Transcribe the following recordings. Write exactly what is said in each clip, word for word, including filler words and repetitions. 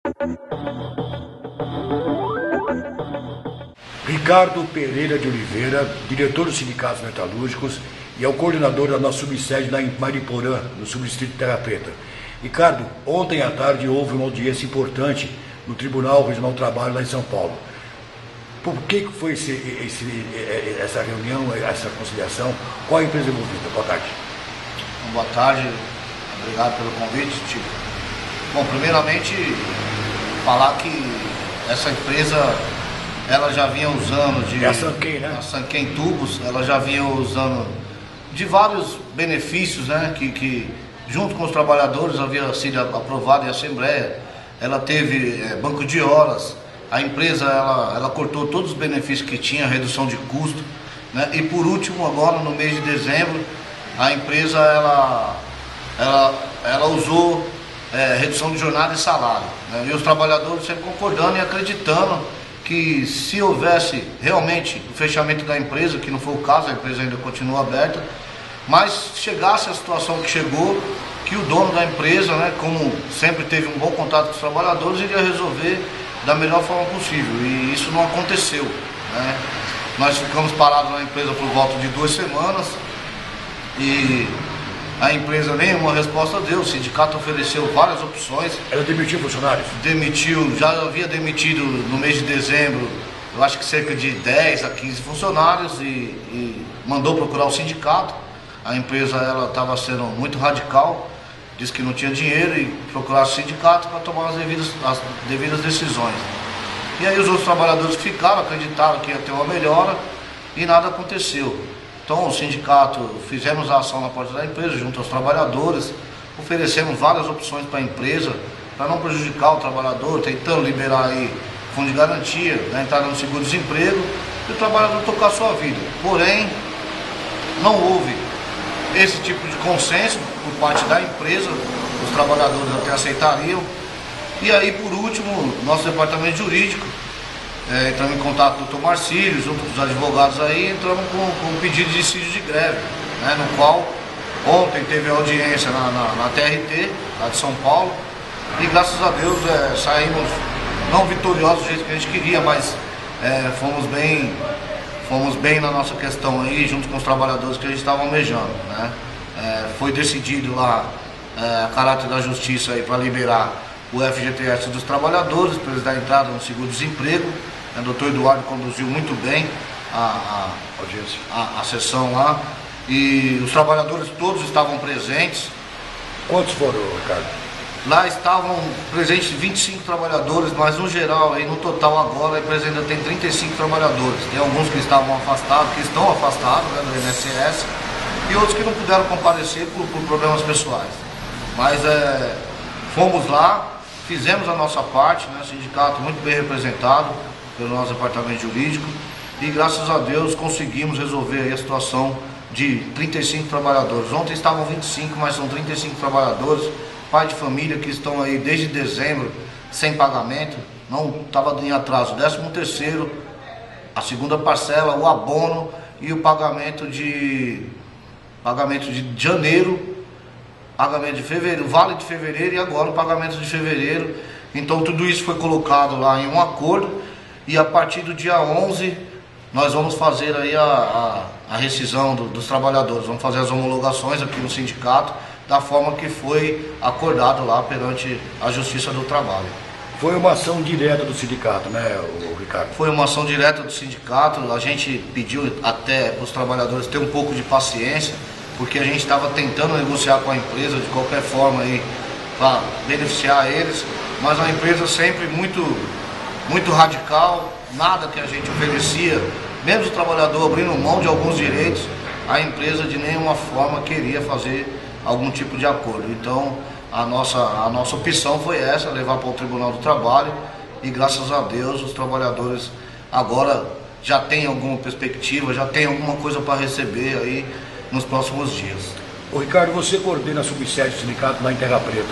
Ricardo Pereira de Oliveira, diretor dos sindicatos metalúrgicos e é o coordenador da nossa subsede lá em Mariporã, no subdistrito de Terra Preta. Ricardo, ontem à tarde houve uma audiência importante no Tribunal Regional do Trabalho lá em São Paulo. Por que foi esse, esse, essa reunião, essa conciliação? Qual a empresa envolvida? Boa tarde. Boa tarde, obrigado pelo convite, Chico. Bom, primeiramente, falar que essa empresa, ela já vinha usando de... É a Sanquem, né? A Sanquem Tubos, ela já vinha usando de vários benefícios, né? Que, que junto com os trabalhadores havia sido aprovado em Assembleia. Ela teve é, banco de horas, a empresa ela, ela cortou todos os benefícios que tinha, redução de custo, né? E por último, agora no mês de dezembro, a empresa ela, ela, ela usou é, redução de jornada e salário, né? E os trabalhadores sempre concordando e acreditando que se houvesse realmente o fechamento da empresa, que não foi o caso, a empresa ainda continua aberta, mas chegasse a situação que chegou, que o dono da empresa, né, como sempre teve um bom contato com os trabalhadores, iria resolver da melhor forma possível, e isso não aconteceu, né? Nós ficamos parados na empresa por volta de duas semanas e a empresa nenhuma resposta deu. O sindicato ofereceu várias opções. Ela demitiu funcionários? Demitiu, já havia demitido no mês de dezembro, eu acho que cerca de dez a quinze funcionários e, e mandou procurar o sindicato. A empresa ela estava sendo muito radical, disse que não tinha dinheiro e procurasse o sindicato para tomar as devidas, as devidas decisões. E aí os outros trabalhadores ficaram, acreditaram que ia ter uma melhora e nada aconteceu. Então o sindicato, fizemos a ação na porta da empresa junto aos trabalhadores, oferecemos várias opções para a empresa, para não prejudicar o trabalhador, tentando liberar aí fundo de garantia, né, entrada no seguro-desemprego e o trabalhador tocar a sua vida. Porém, não houve esse tipo de consenso por parte da empresa, os trabalhadores até aceitariam. E aí, por último, nosso departamento jurídico, é, entramos em contato com o doutor Marcílio, junto com os advogados aí, entramos com, com um pedido de dissídio de greve, né, no qual ontem teve audiência na, na, na T R T, lá de São Paulo, e graças a Deus é, saímos não vitoriosos do jeito que a gente queria, mas é, fomos bem... Fomos bem na nossa questão aí, junto com os trabalhadores que a gente estava almejando, né? É, foi decidido lá, é, a caráter da justiça aí para liberar o F G T S dos trabalhadores, para eles dar entrada no seguro-desemprego. O doutor Eduardo conduziu muito bem a, a, audiência. a, a sessão lá e os trabalhadores todos estavam presentes. Quantos foram, Ricardo? Lá estavam presentes vinte e cinco trabalhadores, mas no geral, aí, no total agora, a empresa ainda tem trinta e cinco trabalhadores. Tem alguns que estavam afastados, que estão afastados, né, do I N S S, e outros que não puderam comparecer por, por problemas pessoais. Mas é, fomos lá, fizemos a nossa parte, né, o sindicato muito bem representado pelo nosso departamento jurídico, e graças a Deus conseguimos resolver aí a situação de trinta e cinco trabalhadores. Ontem estavam vinte e cinco, mas são trinta e cinco trabalhadores, pai de família que estão aí desde dezembro sem pagamento, não estava em atraso, décimo terceiro, a segunda parcela, o abono e o pagamento de pagamento de janeiro, pagamento de fevereiro, vale de fevereiro e agora o pagamento de fevereiro. Então tudo isso foi colocado lá em um acordo e a partir do dia onze nós vamos fazer aí a, a, a rescisão do, dos trabalhadores, vamos fazer as homologações aqui no sindicato da forma que foi acordado lá perante a Justiça do Trabalho. Foi uma ação direta do sindicato, né, o Ricardo? Foi uma ação direta do sindicato, a gente pediu até para os trabalhadores ter um pouco de paciência, porque a gente estava tentando negociar com a empresa de qualquer forma aí para beneficiar eles, mas a empresa sempre muito, muito radical, nada que a gente oferecia, mesmo o trabalhador abrindo mão de alguns direitos, a empresa de nenhuma forma queria fazer algum tipo de acordo. Então a nossa, a nossa opção foi essa, levar para o Tribunal do Trabalho, e graças a Deus os trabalhadores agora já têm alguma perspectiva, já têm alguma coisa para receber aí nos próximos dias. Ô Ricardo, você coordena a subsede do sindicato lá em Terra Preta.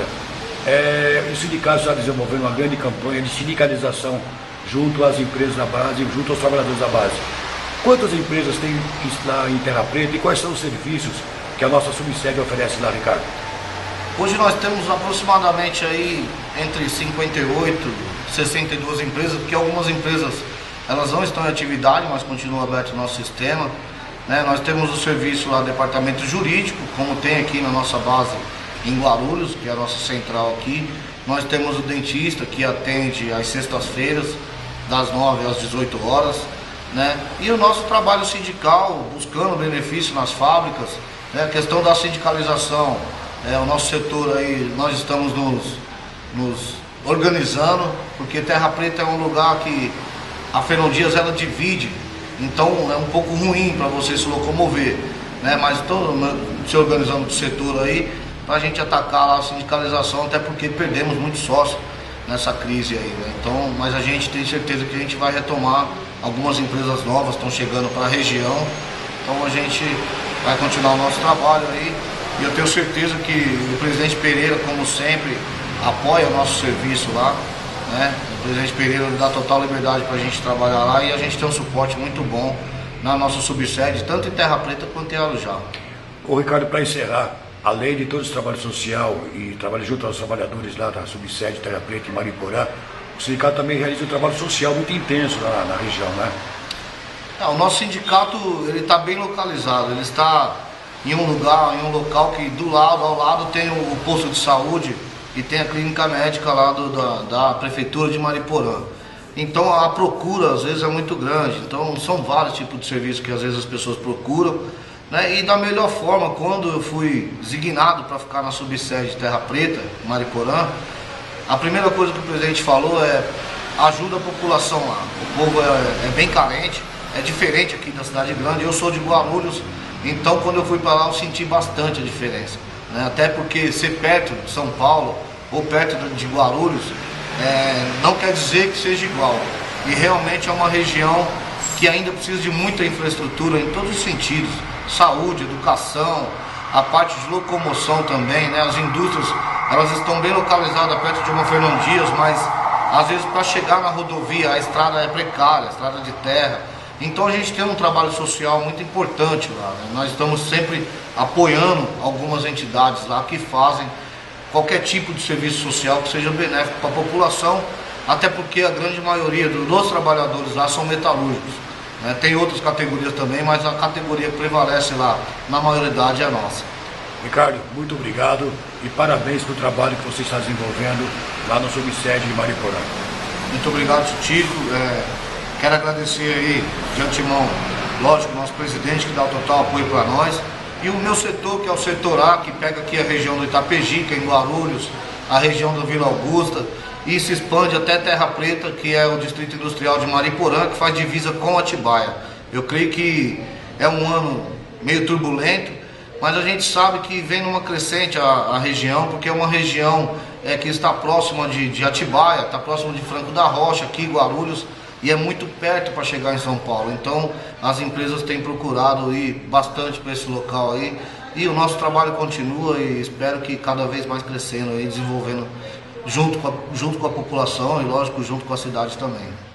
É, o sindicato está desenvolvendo uma grande campanha de sindicalização junto às empresas da base, junto aos trabalhadores da base. Quantas empresas tem lá em Terra Preta e quais são os serviços que a nossa subsede oferece lá, Ricardo? Hoje nós temos aproximadamente aí entre cinquenta e oito e sessenta e duas empresas, porque algumas empresas elas não estão em atividade, mas continua aberto o nosso sistema. Né? Nós temos o serviço lá, departamento jurídico, como tem aqui na nossa base em Guarulhos, que é a nossa central aqui. Nós temos o dentista, que atende às sextas-feiras, das nove às dezoito horas. Né? E o nosso trabalho sindical, buscando benefício nas fábricas, né? A questão da sindicalização, é, o nosso setor aí, nós estamos nos, nos organizando, porque Terra Preta é um lugar que a Fernão Dias ela divide, então é um pouco ruim para você se locomover, né? Mas estou se organizando do setor aí para a gente atacar lá a sindicalização, até porque perdemos muito sócio nessa crise aí, né? Então, mas a gente tem certeza que a gente vai retomar. Algumas empresas novas estão chegando para a região, então a gente vai continuar o nosso trabalho aí. E eu tenho certeza que o presidente Pereira, como sempre, apoia o nosso serviço lá, né? O presidente Pereira dá total liberdade para a gente trabalhar lá e a gente tem um suporte muito bom na nossa subsede, tanto em Terra Preta quanto em Arujá. Ô Ricardo, para encerrar, além de todo esse trabalho social e trabalho junto aos trabalhadores lá da subsede Terra Preta e Mariporã, o sindicato também realiza um trabalho social muito intenso lá na região, né? É, o nosso sindicato ele está bem localizado, ele está em um lugar, em um local que do lado, ao lado tem o, o posto de saúde e tem a clínica médica lá do, da, da prefeitura de Mariporã. Então a procura às vezes é muito grande, então são vários tipos de serviços que às vezes as pessoas procuram, né? E da melhor forma, quando eu fui designado para ficar na subsede de Terra Preta, Mariporã, a primeira coisa que o presidente falou é ajuda a população lá. O povo é, é bem carente, é diferente aqui da cidade grande. Eu sou de Guarulhos, então quando eu fui para lá eu senti bastante a diferença, né? Até porque ser perto de São Paulo ou perto de Guarulhos é, não quer dizer que seja igual. E realmente é uma região que ainda precisa de muita infraestrutura em todos os sentidos. Saúde, educação, a parte de locomoção também, né? As indústrias, elas estão bem localizadas perto de uma Fernão Dias, mas às vezes para chegar na rodovia a estrada é precária, a estrada de terra. Então a gente tem um trabalho social muito importante lá, né? Nós estamos sempre apoiando algumas entidades lá que fazem qualquer tipo de serviço social que seja benéfico para a população, até porque a grande maioria dos trabalhadores lá são metalúrgicos, né? Tem outras categorias também, mas a categoria que prevalece lá na maioridade é a nossa. Ricardo, muito obrigado e parabéns pelo trabalho que você está desenvolvendo lá no subsede de Mariporã. Muito obrigado, Tico. É, quero agradecer aí de antemão, lógico, nosso presidente que dá o total apoio para nós, e o meu setor, que é o setor A, que pega aqui a região do Itapejica, em Guarulhos, a região da Vila Augusta, e se expande até Terra Preta, que é o distrito industrial de Mariporã, que faz divisa com Atibaia. Eu creio que é um ano meio turbulento, mas a gente sabe que vem numa crescente a, a região, porque é uma região é, que está próxima de, de Atibaia, está próxima de Franco da Rocha, aqui Guarulhos, e é muito perto para chegar em São Paulo. Então as empresas têm procurado ir bastante para esse local aí, e o nosso trabalho continua e espero que cada vez mais crescendo e desenvolvendo junto com, a, junto com a população e lógico junto com a cidade também.